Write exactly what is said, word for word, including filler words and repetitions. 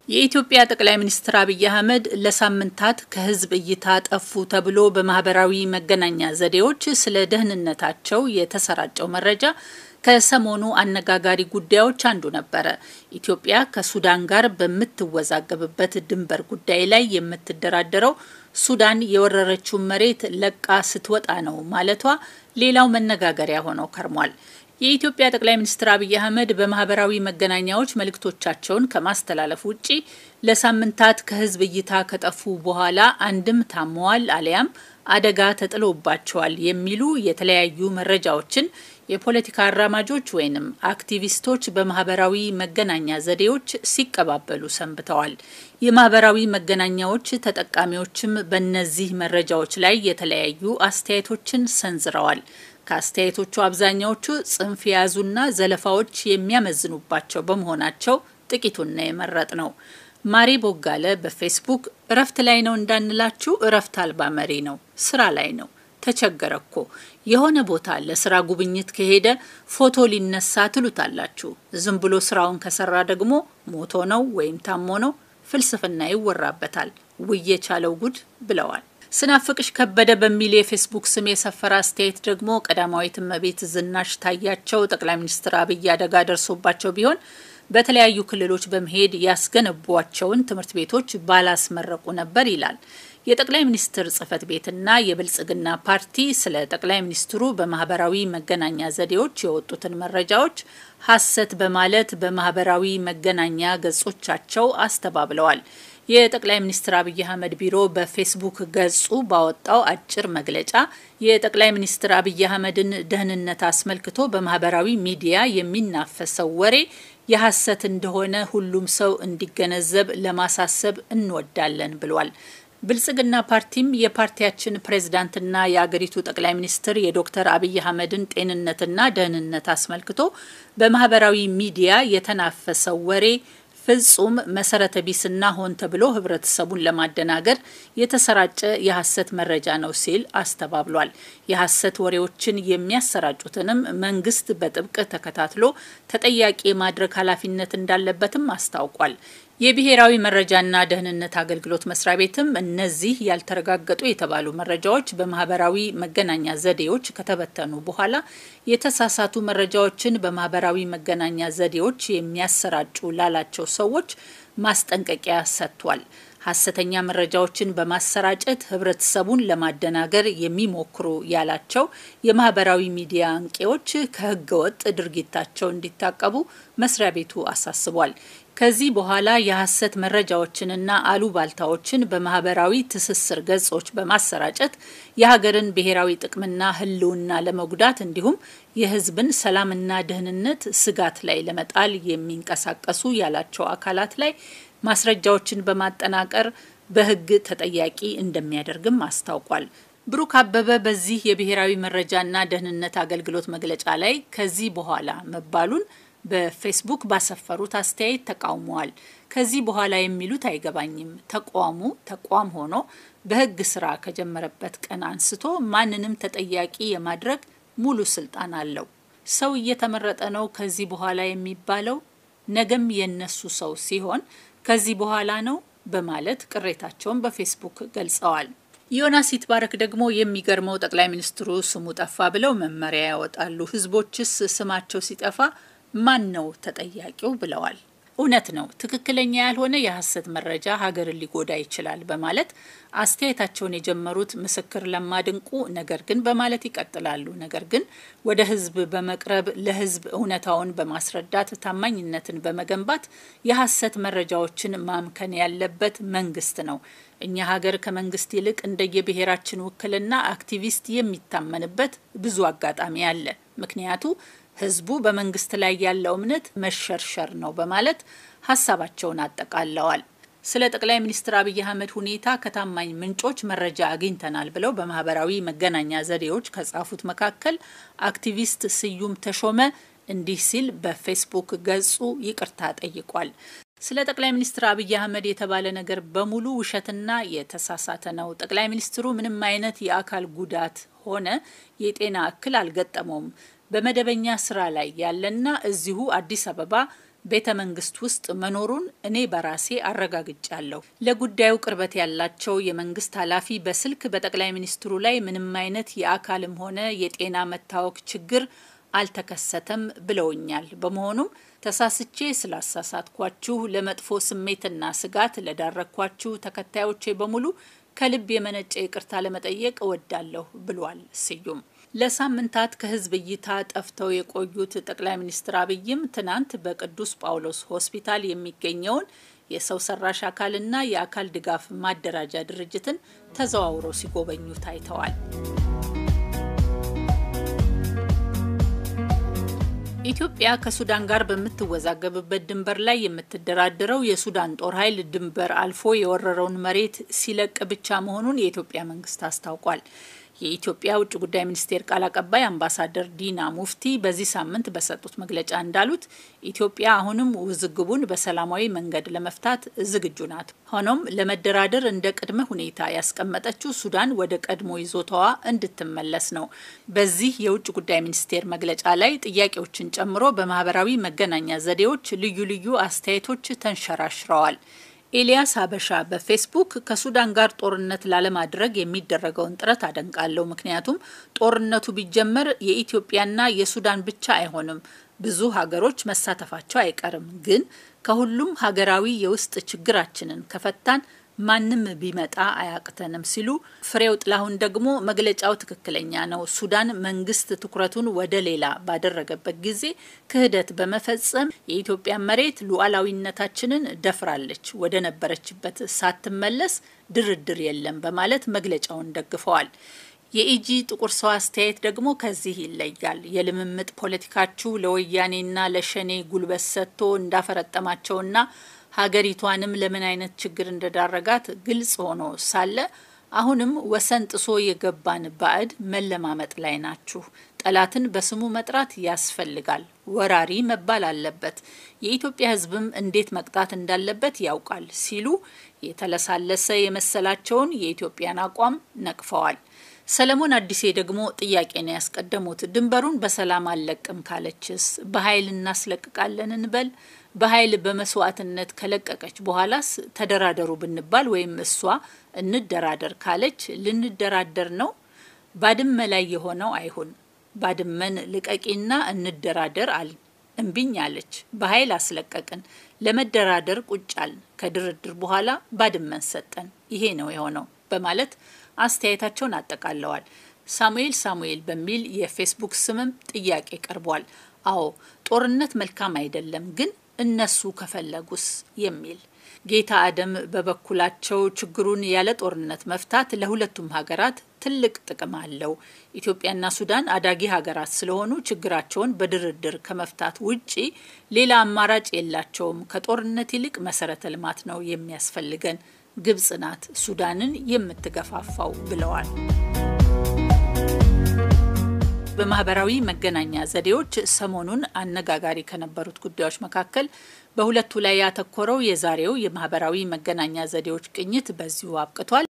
የኢትዮጵያ ጠቅላይ ሚኒስትር አብይ አህመድ ለሳምንታት ከህዝብ እይታ ጠፉ ተብሎ በማህበራዊ መገናኛ ዘዴዎች ስለ ደህንነታቸው የተሰራጨው መረጃ ከሰሞኑ አነጋጋሪ ጉዳዮች አንዱ ነበረ። ኢትዮጵያ ከሱዳን ጋር በምትወዛገብበት ድንበር ጉዳይ ላይ የምትደራደረው ሱዳን የወረረችውን መሬት ለቃ ስትወጣ ነው ማለቷ ሌላው መነጋገሪያ ሆኖ ከርሟል። የኢትዮጵያ ጠቅላይ ሚኒስትር አብይ አህመድ በማህበራዊ መገናኛዎች መልእክቶቻቸውን ከማስተላለፍ ውጪ ለሳምንታት ከህዝብ እይታ ከጠፉ በኋላ አንድም ታመዋል አሊያም አደጋ ተጥሎባቸዋል የሚሉ የተለያዩ መረጃዎችን የፖለቲካ አራማጆች ወይንም አክቲቪስቶች በማህበራዊ መገናኛ ዘዴዎች ሲቀባበሉ ሰንብተዋል። የማህበራዊ መገናኛዎች ተጠቃሚዎችም በእነዚህ መረጃዎች ላይ የተለያዩ አስተያየቶችን ሰንዝረዋል። ከአስተያየቶቹ አብዛኛዎቹ ጽንፍ የያዙና ዘለፋዎች የሚያመዝኑባቸው በመሆናቸው ጥቂቱን ነው የመረጥነው። ማሪ ቦጋለ በፌስቡክ እረፍት ላይ ነው እንዳንላችሁ እረፍት አልባ መሪ ነው፣ ስራ ላይ ነው፣ ተቸገረኮ፣ የሆነ ቦታ ለስራ ጉብኝት ከሄደ ፎቶ ሊነሳ ትሉታላችሁ፣ ዝም ብሎ ስራውን ከሰራ ደግሞ ሞቶ ነው ወይም ታሞ ነው፣ ፍልስፍና ይወራበታል፣ ውዬ ቻለው ጉድ ብለዋል። ስናፍቅሽ ከበደ በሚል የፌስቡክ ስም የሰፈረ አስተያየት ደግሞ ቀዳማዊት እመቤት ዝናሽ ታያቸው ጠቅላይ ሚኒስትር አብይ አደጋ ደርሶባቸው ቢሆን በተለያዩ ክልሎች በመሄድ ያስገነቧቸውን ትምህርት ቤቶች ባላስመረቁ ነበር ይላል። የጠቅላይ ሚኒስትር ጽህፈት ቤትና የብልጽግና ፓርቲ ስለ ጠቅላይ ሚኒስትሩ በማህበራዊ መገናኛ ዘዴዎች የወጡትን መረጃዎች ሐሰት በማለት በማህበራዊ መገናኛ ገጾቻቸው አስተባብለዋል። የጠቅላይ ሚኒስትር አብይ አህመድ ቢሮ በፌስቡክ ገጹ ባወጣው አጭር መግለጫ የጠቅላይ ሚኒስትር አብይ አህመድን ደህንነት አስመልክቶ በማህበራዊ ሚዲያ የሚናፈሰው ወሬ የሐሰት እንደሆነ ሁሉም ሰው እንዲገነዘብ ለማሳሰብ እንወዳለን ብሏል። ብልጽግና ፓርቲም የፓርቲያችን ፕሬዝዳንትና የአገሪቱ ጠቅላይ ሚኒስትር የዶክተር አብይ አህመድን ጤንነትና ደህንነት አስመልክቶ በማህበራዊ ሚዲያ የተናፈሰው ወሬ ፍጹም መሰረተ ቢስና ሆን ተብሎ ህብረተሰቡን ለማደናገር የተሰራጨ የሐሰት መረጃ ነው ሲል አስተባብሏል። የሐሰት ወሬዎችን የሚያሰራጩትንም መንግስት በጥብቅ ተከታትሎ ተጠያቂ ማድረግ ኃላፊነት እንዳለበትም አስታውቋል። የብሔራዊ መረጃና ደህንነት አገልግሎት መስሪያ ቤትም እነዚህ ያልተረጋገጡ የተባሉ መረጃዎች በማህበራዊ መገናኛ ዘዴዎች ከተበተኑ በኋላ የተሳሳቱ መረጃዎችን በማህበራዊ መገናኛ ዘዴዎች የሚያሰራጩ ላላቸው ሰዎች ማስጠንቀቂያ ሰጥቷል። ሐሰተኛ መረጃዎችን በማሰራጨት ህብረተሰቡን ለማደናገር የሚሞክሩ ያላቸው የማህበራዊ ሚዲያ አንቂዎች ከህገወጥ ድርጊታቸው እንዲታቀቡ መስሪያ ቤቱ አሳስቧል። ከዚህ በኋላ የሐሰት መረጃዎችንና አሉባልታዎችን በማህበራዊ ትስስር ገጾች በማሰራጨት የሀገርን ብሔራዊ ጥቅምና ህልውና ለመጉዳት እንዲሁም የህዝብን ሰላምና ደህንነት ስጋት ላይ ለመጣል የሚንቀሳቀሱ ያላቸው አካላት ላይ ማስረጃዎችን በማጠናቀር በህግ ተጠያቂ እንደሚያደርግም አስታውቋል። ብሩክ አበበ በዚህ የብሔራዊ መረጃና ደህንነት አገልግሎት መግለጫ ላይ ከዚህ በኋላ መባሉን በፌስቡክ ባሰፈሩት አስተያየት ተቃውመዋል። ከዚህ በኋላ የሚሉት አይገባኝም። ተቋሙ ተቋም ሆኖ በህግ ስራ ከጀመረበት ቀን አንስቶ ማንንም ተጠያቂ የማድረግ ሙሉ ስልጣን አለው። ሰው እየተመረጠ ነው ከዚህ በኋላ የሚባለው፣ ነገም የነሱ ሰው ሲሆን ከዚህ በኋላ ነው በማለት ቅሬታቸውን በፌስቡክ ገልጸዋል። ዮናስ ይትባረክ ደግሞ የሚገርመው ጠቅላይ ሚኒስትሩ ስሙ ጠፋ ብለው መመሪያ ያወጣሉ፣ ህዝቦችስ ስማቸው ሲጠፋ ማን ነው ተጠያቂው ብለዋል። እውነት ነው፣ ትክክለኛ ያልሆነ የሐሰት መረጃ ሀገርን ሊጎዳ ይችላል በማለት አስተያየታቸውን የጀመሩት ምስክር ለማድንቁ ነገር ግን በማለት ይቀጥላሉ። ነገር ግን ወደ ህዝብ በመቅረብ ለህዝብ እውነታውን በማስረዳት ታማኝነትን በመገንባት የሐሰት መረጃዎችን ማምከን ያለበት መንግስት ነው። እኛ ሀገር ከመንግስት ይልቅ እንደየብሔራችን ውክልና አክቲቪስት የሚታመንበት ብዙ አጋጣሚ አለ። ምክንያቱ ህዝቡ በመንግስት ላይ ያለው እምነት መሸርሸር ነው በማለት ሀሳባቸውን አጠቃለዋል። ስለ ጠቅላይ ሚኒስትር አብይ አህመድ ሁኔታ ከታማኝ ምንጮች መረጃ አግኝተናል ብለው በማህበራዊ መገናኛ ዘዴዎች ከጻፉት መካከል አክቲቪስት ስዩም ተሾመ እንዲህ ሲል በፌስቡክ ገጹ ይቅርታ ጠይቋል። ስለ ጠቅላይ ሚኒስትር አብይ አህመድ የተባለ ነገር በሙሉ ውሸትና የተሳሳተ ነው። ጠቅላይ ሚኒስትሩ ምንም አይነት የአካል ጉዳት ሆነ የጤና እክል አልገጠመውም። በመደበኛ ስራ ላይ ያለና እዚሁ አዲስ አበባ ቤተ መንግስት ውስጥ መኖሩን እኔ በራሴ አረጋግጫለሁ። ለጉዳዩ ቅርበት ያላቸው የመንግስት ኃላፊ በስልክ በጠቅላይ ሚኒስትሩ ላይ ምንም አይነት የአካልም ሆነ የጤና መታወክ ችግር አልተከሰተም ብለውኛል። በመሆኑም ተሳስቼ ስላሳሳትኳችሁ ለመጥፎ ስሜትና ስጋት ለዳረኳችሁ ተከታዮቼ በሙሉ ከልብ የመነጨ ይቅርታ ለመጠየቅ እወዳለሁ ብሏል ስዩም። ለሳምንታት ከህዝብ እይታ ጠፍተው የቆዩት ጠቅላይ ሚኒስትር አብይም ትናንት በቅዱስ ጳውሎስ ሆስፒታል የሚገኘውን የሰው ሰራሽ አካልና የአካል ድጋፍ ማደራጃ ድርጅትን ተዘዋውረው ሲጎበኙ ታይተዋል። ኢትዮጵያ ከሱዳን ጋር በምትወዛገብበት ድንበር ላይ የምትደራደረው የሱዳን ጦር ኃይል ድንበር አልፎ የወረረውን መሬት ሲለቅ ብቻ መሆኑን የኢትዮጵያ መንግስት አስታውቋል። የኢትዮጵያ ውጭ ጉዳይ ሚኒስቴር ቃል አቀባይ አምባሳደር ዲና ሙፍቲ በዚህ ሳምንት በሰጡት መግለጫ እንዳሉት ኢትዮጵያ አሁንም ውዝግቡን በሰላማዊ መንገድ ለመፍታት ዝግጁ ናት። ሆኖም ለመደራደር እንደ ቅድመ ሁኔታ ያስቀመጠችው ሱዳን ወደ ቀድሞ ይዞታዋ እንድትመለስ ነው። በዚህ የውጭ ጉዳይ ሚኒስቴር መግለጫ ላይ ጥያቄዎችን ጨምሮ በማህበራዊ መገናኛ ዘዴዎች ልዩ ልዩ አስተያየቶች ተንሸራሽረዋል። ኤልያስ ሀበሻ በፌስቡክ ከሱዳን ጋር ጦርነት ላለማድረግ የሚደረገውን ጥረት አደንቃለሁ። ምክንያቱም ጦርነቱ ቢጀመር የኢትዮጵያና የሱዳን ብቻ አይሆንም፣ ብዙ ሀገሮች መሳተፋቸው አይቀርም። ግን ከሁሉም ሀገራዊ የውስጥ ችግራችንን ከፈታን ማንም ቢመጣ አያቅተንም ሲሉ፣ ፍሬው ጥላሁን ደግሞ መግለጫው ትክክለኛ ነው። ሱዳን መንግስት ትኩረቱን ወደ ሌላ ባደረገበት ጊዜ ክህደት በመፈጸም የኢትዮጵያ መሬት ሉዓላዊነታችንን ደፍራለች፣ ወደ ነበረችበት ሳትመለስ ድርድር የለም በማለት መግለጫውን ደግፈዋል። የኢጂ ጥቁር ሰው አስተያየት ደግሞ ከዚህ ይለያል። የልምምጥ ፖለቲካችሁ ለወያኔና ለሸኔ ጉልበት ሰጥቶ እንዳፈረጠማቸውና ሀገሪቷንም ለምን አይነት ችግር እንደዳረጋት ግልጽ ሆኖ ሳለ አሁንም ወሰን ጥሶ የገባን ባዕድ መለማመጥ ላይ ናችሁ። ጠላትን በስሙ መጥራት ያስፈልጋል። ወራሪ መባል አለበት። የኢትዮጵያ ሕዝብም እንዴት መቅጣት እንዳለበት ያውቃል ሲሉ የተለሳለሰ የመሰላቸውን የኢትዮጵያን አቋም ነቅፈዋል። ሰለሞን አዲሴ ደግሞ ጥያቄ ነው ያስቀደሙት። ድንበሩን በሰላም አልለቅም ካለችስ በኃይል እናስለቅቃለን እንበል? በኃይል በመስዋዕትነት ከለቀቀች በኋላስ ተደራደሩ ብንባል ወይም እሷ እንደራደር ካለች ልንደራደር ነው? ባድመ ላይ የሆነው አይሁን። ባድመን ልቀቂና እንደራደር አል እምቢኝ አለች። በኃይል አስለቀቅን፣ ለመደራደር ቁጫል፣ ከድርድር በኋላ ባድመን ሰጠን። ይሄ ነው የሆነው በማለት አስተያየታቸውን አጠቃለዋል። ሳሙኤል ሳሙኤል በሚል የፌስቡክ ስምም ጥያቄ ቀርቧል። አዎ ጦርነት መልካም አይደለም፣ ግን እነሱ ከፈለጉስ የሚል። ጌታ አደም በበኩላቸው ችግሩን ያለ ጦርነት መፍታት ለሁለቱም ሀገራት ትልቅ ጥቅም አለው። ኢትዮጵያና ሱዳን አዳጊ ሀገራት ስለሆኑ ችግራቸውን በድርድር ከመፍታት ውጪ ሌላ አማራጭ የላቸውም። ከጦርነት ይልቅ መሰረተ ልማት ነው የሚያስፈልገን። ግብጽ ናት ሱዳንን የምትገፋፋው ብለዋል። በማህበራዊ መገናኛ ዘዴዎች ሰሞኑን አነጋጋሪ ከነበሩት ጉዳዮች መካከል በሁለቱ ላይ ያተኮረው የዛሬው የማህበራዊ መገናኛ ዘዴዎች ቅኝት በዚሁ አብቅቷል።